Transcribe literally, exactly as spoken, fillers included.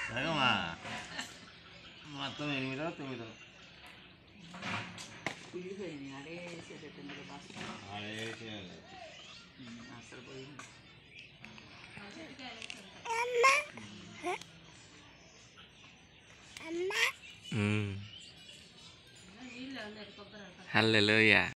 సగమా మొత్తం ఎనిమిదో తొమ్మిదో కుళ్ళిపోయింది అడే వేసేటట్టుంది బాగా అదే వేసేయాలి అసలు పోయింది Hallelujah.